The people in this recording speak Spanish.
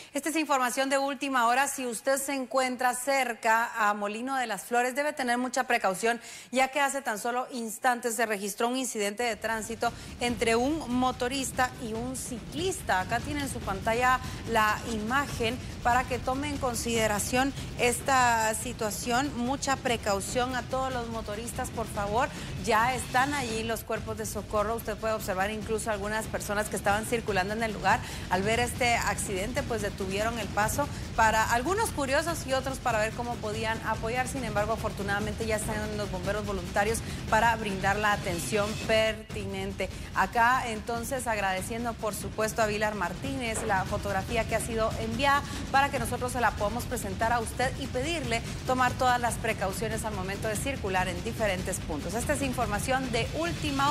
Esta es información de última hora. Si usted se encuentra cerca a Molino de las Flores, debe tener mucha precaución, ya que hace tan solo instantes se registró un incidente de tránsito entre un motorista y un ciclista. Acá tiene en su pantalla la imagen para que tome en consideración esta situación. Mucha precaución a todos los motoristas, por favor. Ya están allí los cuerpos de socorro. Usted puede observar incluso algunas personas que estaban circulando en el lugar. Al ver este accidente, pues detuvieron el paso para algunos curiosos y otros para ver cómo podían apoyar. Sin embargo, afortunadamente ya están los bomberos voluntarios para brindar la atención pertinente. Acá entonces agradeciendo por supuesto a Vilar Martínez la fotografía que ha sido enviada para que nosotros se la podamos presentar a usted y pedirle tomar todas las precauciones al momento de circular en diferentes puntos. Esta es información de última hora.